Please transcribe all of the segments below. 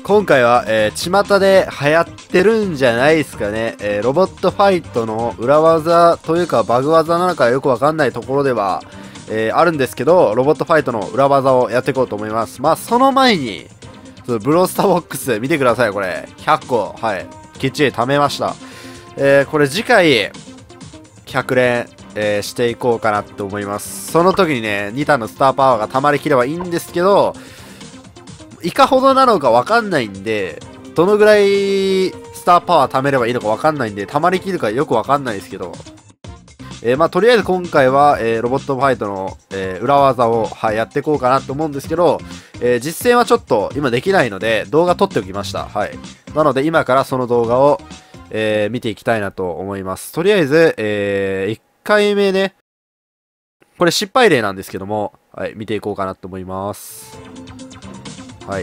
今回は、巷で流行ってるんじゃないですかね。ロボットファイトの裏技というかバグ技なのかよくわかんないところでは、あるんですけど、ロボットファイトの裏技をやっていこうと思います。まあ、その前に、ブロースターボックス見てください、これ。100個、はい。きっちり貯めました。これ次回、100連、していこうかなって思います。その時にね、2ターンのスターパワーが溜まりきればいいんですけど、いかほどなのかわかんないんで、どのぐらいスターパワー貯めればいいのかわかんないんで、溜まりきるかよくわかんないですけど、まあ、とりあえず今回は、ロボットファイトの、裏技を、はい、やっていこうかなと思うんですけど、実践はちょっと今できないので、動画撮っておきました。はい。なので今からその動画を、見ていきたいなと思います。とりあえず、1回目ね、これ失敗例なんですけども、はい、見ていこうかなと思います。はい。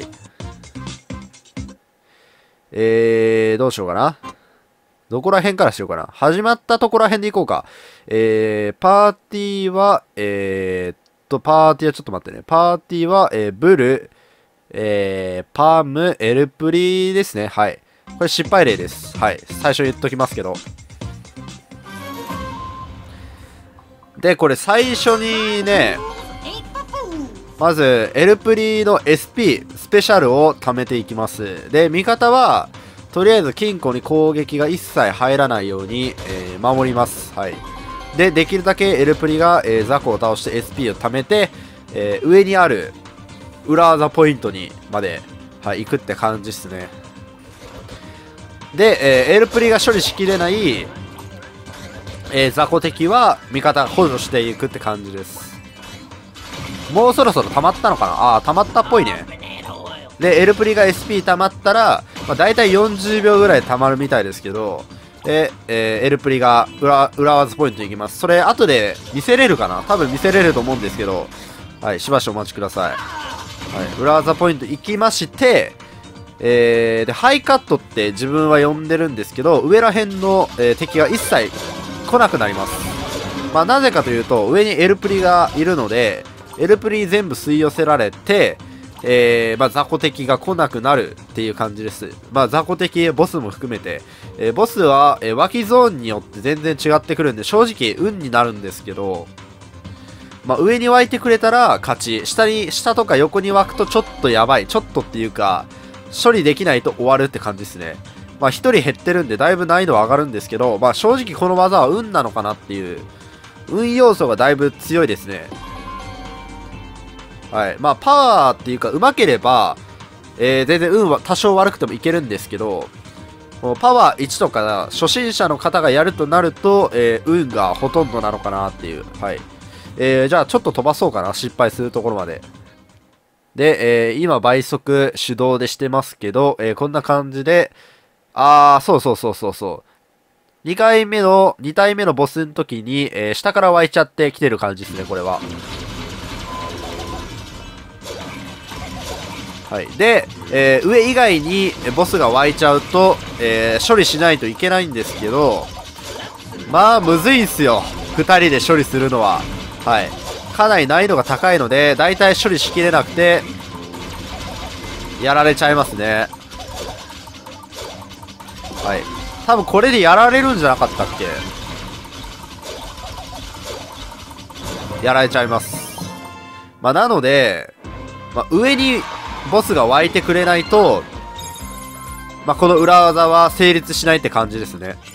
どうしようかな。どこら辺からしようかな。始まったところら辺でいこうか。パーティーは、パーティーはちょっと待ってね。パーティーは、ブル、パーム、エルプリですね。はい。これ失敗例です。はい。最初言っときますけど。で、これ最初にね、まず、エルプリの SP、スペシャルを貯めていきます。で、味方は、とりあえず金庫に攻撃が一切入らないように、守ります。はい。で、できるだけエルプリが、ザコを倒して SP を貯めて、上にある裏技ポイントにまで、はい、行くって感じですね。で、エルプリが処理しきれない、ザコ敵は味方が補助していくって感じです。もうそろそろ溜まったのかなああ、溜まったっぽいね。で、エルプリが SP 溜まったら、まあ、大体40秒ぐらい溜まるみたいですけど、で、エルプリが裏技ポイントに行きます。それ、後で見せれるかな多分見せれると思うんですけど、はい、しばしお待ちください。はい、裏技ポイント行きまして、で、ハイカットって自分は呼んでるんですけど、上ら辺の、敵が一切来なくなります。まあ、なぜかというと、上にエルプリがいるので、エルプリ全部吸い寄せられて、まあ、雑魚敵が来なくなるっていう感じです。まあ、雑魚敵、ボスも含めて、ボスは、脇ゾーンによって全然違ってくるんで、正直、運になるんですけど、まあ、上に湧いてくれたら勝ち。下とか横に湧くとちょっとやばい。ちょっとっていうか、処理できないと終わるって感じですね。まあ、1人減ってるんで、だいぶ難易度は上がるんですけど、まあ、正直この技は運なのかなっていう、運要素がだいぶ強いですね。はい。まあ、パワーっていうか、上手ければ、全然運は多少悪くてもいけるんですけど、パワー1とか、初心者の方がやるとなると、運がほとんどなのかなっていう。はい。じゃあ、ちょっと飛ばそうかな。失敗するところまで。で、今、倍速手動でしてますけど、こんな感じで、そう。2体目のボスの時に、下から湧いちゃってきてる感じですね、これは。はい。で、上以外にボスが湧いちゃうと、処理しないといけないんですけど、まあ、むずいんすよ。2人で処理するのは。はい。かなり難易度が高いので、だいたい処理しきれなくて、やられちゃいますね。はい。多分これでやられるんじゃなかったっけ？やられちゃいます。まあ、なので、まあ、上にボスが湧いてくれないと、まあ、この裏技は成立しないって感じですね。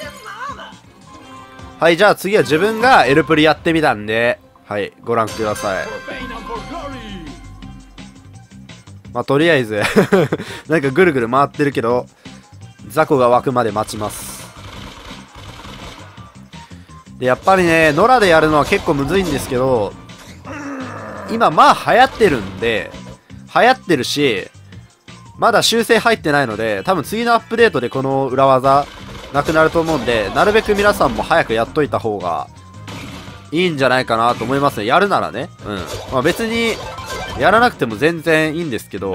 はい、じゃあ次は自分がエルプリやってみたんで、はい、ご覧ください。まあ、とりあえずなんかぐるぐる回ってるけど、雑魚が湧くまで待ちます。で、やっぱりね、野良でやるのは結構むずいんですけど、今まあ流行ってるんで、流行ってるし、まだ修正入ってないので、多分次のアップデートでこの裏技なくなると思うんで、なるべく皆さんも早くやっといた方がいいんじゃないかなと思いますね。やるならね。うん。まあ別に、やらなくても全然いいんですけど、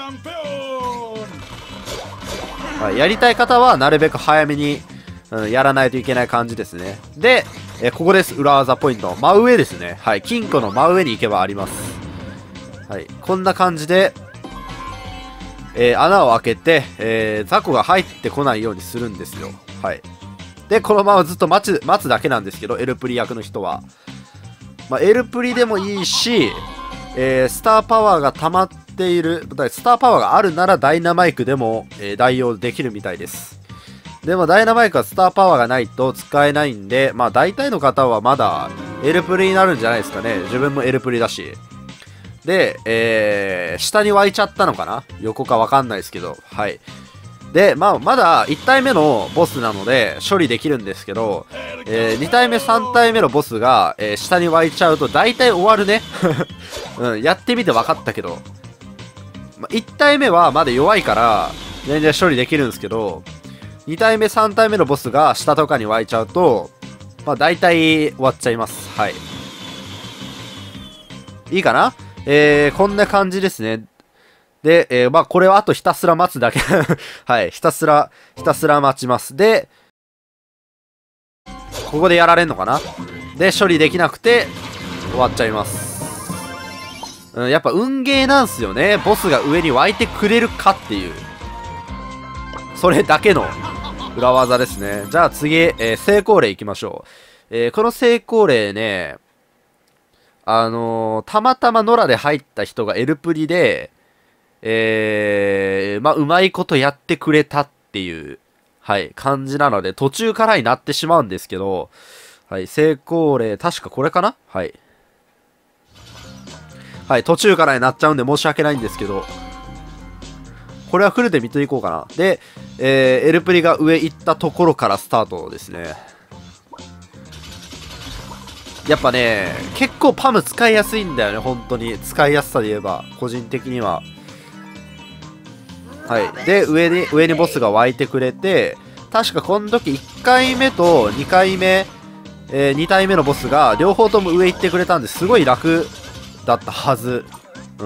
はい、やりたい方はなるべく早めに、やらないといけない感じですね。で、ここです。裏技ポイント。真上ですね。はい。金庫の真上に行けばあります。はい。こんな感じで、 穴を開けて、雑魚が入ってこないようにするんですよ。はい。で、このままずっと待つだけなんですけど、エルプリ役の人は。まあ、エルプリでもいいし、スターパワーが溜まっている、スターパワーがあるならダイナマイクでも、代用できるみたいです。でもダイナマイクはスターパワーがないと使えないんで、まあ大体の方はまだエルプリになるんじゃないですかね。自分もエルプリだし。で、下に湧いちゃったのかな、横かわかんないですけど。はい。で、まあ、まだ1体目のボスなので処理できるんですけど、2体目、3体目のボスが、下に湧いちゃうと大体終わるね。うん、やってみて分かったけど。まあ、1体目はまだ弱いから、全然処理できるんですけど、2体目、3体目のボスが下とかに湧いちゃうと、まあ大体終わっちゃいます。はい。いいかな？こんな感じですね。で、まあこれはあとひたすら待つだけ。はい。ひたすら待ちます。で、ここでやられんのかな？で、処理できなくて、終わっちゃいます。うん、やっぱ運ゲーなんすよね。ボスが上に湧いてくれるかっていう。それだけの裏技ですね。じゃあ次、成功例いきましょう。この成功例ね、たまたま野良で入った人がエルプリで、まあ、うまいことやってくれたっていう、はい、感じなので、途中からになってしまうんですけど、はい、成功例、確かこれかな？はい。はい、途中からになっちゃうんで申し訳ないんですけど、これはフルで見ていこうかな。で、エルプリが上行ったところからスタートですね。やっぱね、結構パム使いやすいんだよね、本当に。使いやすさで言えば、個人的には。はい。で、上にボスが湧いてくれて、確かこの時1回目と2回目、2体目のボスが両方とも上行ってくれたんですごい楽だったはず。うん。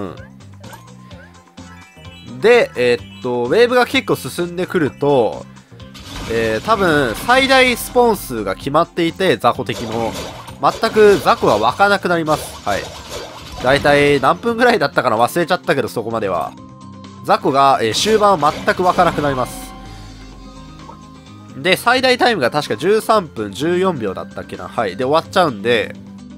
で、ウェーブが結構進んでくると、多分、最大スポーン数が決まっていて、雑魚的の。全く雑魚が湧かなくなります。はい。だいたい何分ぐらいだったかな忘れちゃったけど、そこまでは。雑魚が、終盤は全く湧かなくなります。で、最大タイムが確か13分14秒だったっけな。はい。で、終わっちゃうんで、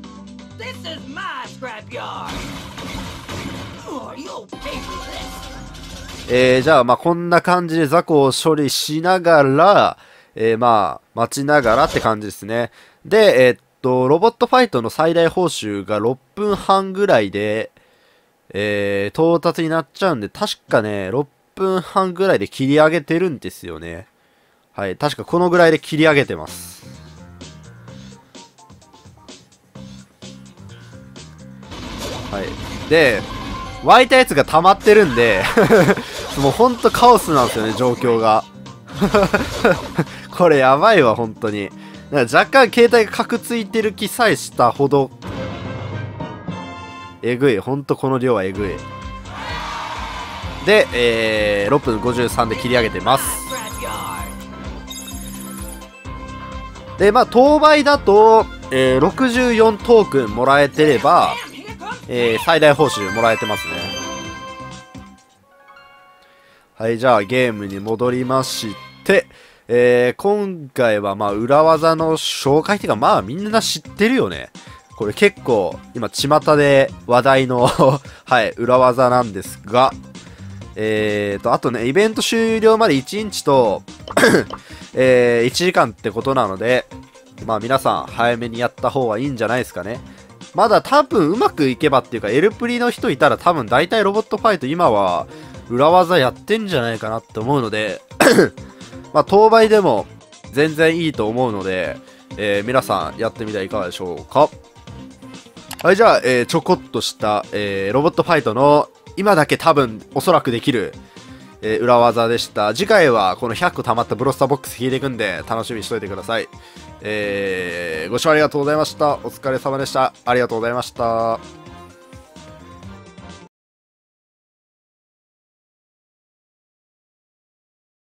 じゃあ、まあ、こんな感じで雑魚を処理しながら、まあ、待ちながらって感じですね。で、ロボットファイトの最大報酬が6分半ぐらいで、到達になっちゃうんで、確かね、6分半ぐらいで切り上げてるんですよね。はい、確かこのぐらいで切り上げてます。はい。で、湧いたやつが溜まってるんで、もうほんとカオスなんですよね、状況が。これやばいわ、本当に。なんか若干携帯がカクついてる気さえしたほど、えぐい。ほんとこの量はえぐい。で、6分53で切り上げてます。で、まあ、当倍だと、64トークンもらえてれば、最大報酬もらえてますね。はい、じゃあゲームに戻りまして、今回はまあ裏技の紹介っていうか、まあみんな知ってるよね。これ結構今巷で話題のはい、裏技なんですが、あとね、イベント終了まで1日と1時間ってことなので、まあ皆さん早めにやった方がいいんじゃないですかね。まだ多分うまくいけばっていうか、エルプリの人いたら多分大体ロボットファイト今は裏技やってんじゃないかなって思うのでまあ当倍でも全然いいと思うので、皆さんやってみてはいかがでしょうか。はい、じゃあ、ちょこっとした、ロボットファイトの今だけ多分おそらくできる、裏技でした。次回はこの100個溜まったブロスターボックス引いていくんで楽しみにしといてください。ご視聴ありがとうございました。お疲れ様でした。ありがとうございました。